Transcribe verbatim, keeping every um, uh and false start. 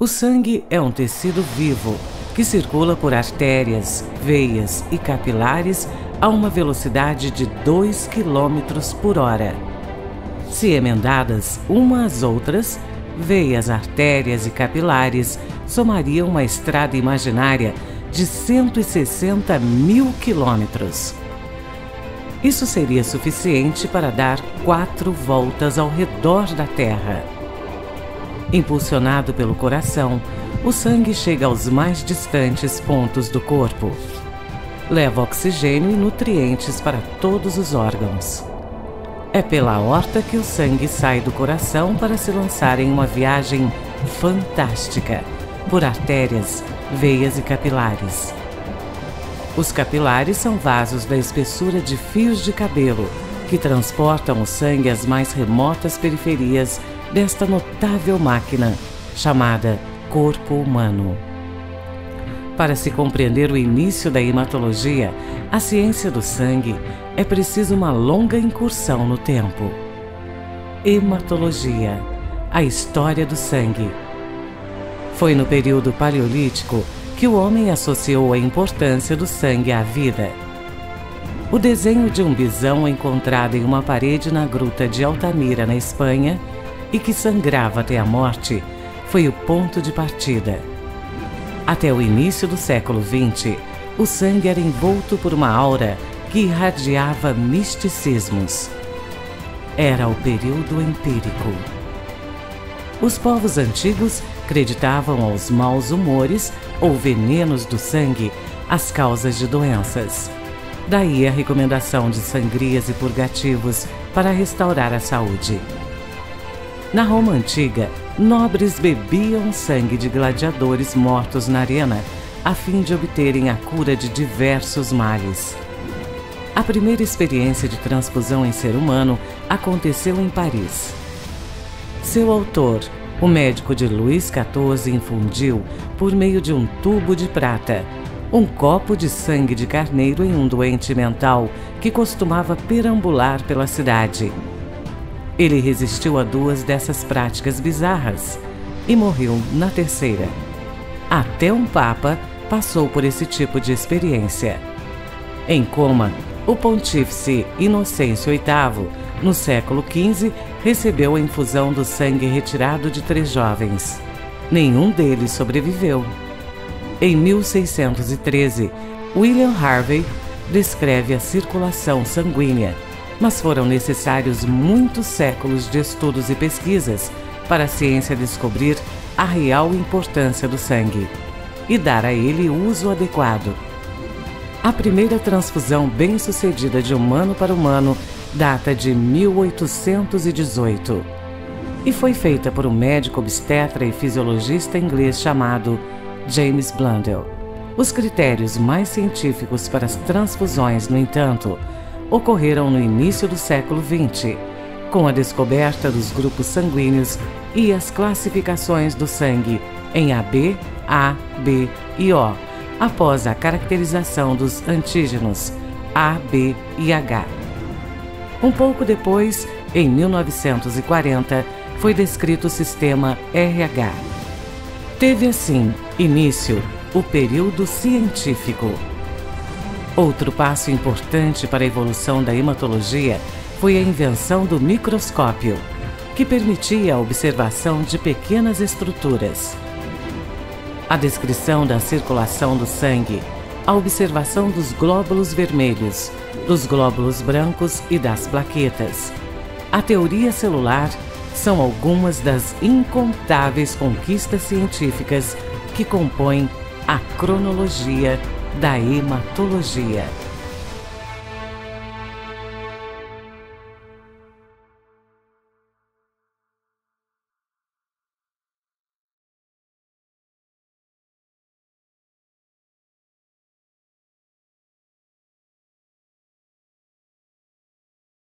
O sangue é um tecido vivo que circula por artérias, veias e capilares a uma velocidade de dois quilômetros por hora. Se emendadas uma às outras, veias, artérias e capilares somariam uma estrada imaginária de cento e sessenta mil quilômetros. Isso seria suficiente para dar quatro voltas ao redor da Terra. Impulsionado pelo coração, o sangue chega aos mais distantes pontos do corpo. Leva oxigênio e nutrientes para todos os órgãos. É pela aorta que o sangue sai do coração para se lançar em uma viagem fantástica por artérias, veias e capilares. Os capilares são vasos da espessura de fios de cabelo que transportam o sangue às mais remotas periferias desta notável máquina chamada corpo humano. Para se compreender o início da hematologia, a ciência do sangue, é preciso uma longa incursão no tempo. Hematologia, a história do sangue. Foi no período paleolítico que o homem associou a importância do sangue à vida. O desenho de um bisão encontrado em uma parede na gruta de Altamira, na Espanha, e que sangrava até a morte, foi o ponto de partida. Até o início do século vinte, o sangue era envolto por uma aura que irradiava misticismos. Era o período empírico. Os povos antigos acreditavam aos maus humores ou venenos do sangue as causas de doenças. Daí a recomendação de sangrias e purgativos para restaurar a saúde. Na Roma Antiga, nobres bebiam sangue de gladiadores mortos na arena a fim de obterem a cura de diversos males. A primeira experiência de transfusão em ser humano aconteceu em Paris. Seu autor, o médico de Luís quatorze, infundiu, por meio de um tubo de prata, um copo de sangue de carneiro em um doente mental que costumava perambular pela cidade. Ele resistiu a duas dessas práticas bizarras e morreu na terceira. Até um papa passou por esse tipo de experiência. Em coma, o pontífice Inocêncio oitavo, no século quinze, recebeu a infusão do sangue retirado de três jovens. Nenhum deles sobreviveu. Em mil seiscentos e treze, William Harvey descreve a circulação sanguínea, mas foram necessários muitos séculos de estudos e pesquisas para a ciência descobrir a real importância do sangue e dar a ele o uso adequado. A primeira transfusão bem-sucedida de humano para humano data de mil oitocentos e dezoito e foi feita por um médico obstetra e fisiologista inglês chamado James Blundell. Os critérios mais científicos para as transfusões, no entanto, ocorreram no início do século vinte, com a descoberta dos grupos sanguíneos e as classificações do sangue em A B, A, B e O, após a caracterização dos antígenos A, B e H. Um pouco depois, em mil novecentos e quarenta, foi descrito o sistema R H. Teve assim início o período científico. Outro passo importante para a evolução da hematologia foi a invenção do microscópio, que permitia a observação de pequenas estruturas. A descrição da circulação do sangue, a observação dos glóbulos vermelhos, dos glóbulos brancos e das plaquetas. A teoria celular são algumas das incontáveis conquistas científicas que compõem a cronologia da hematologia.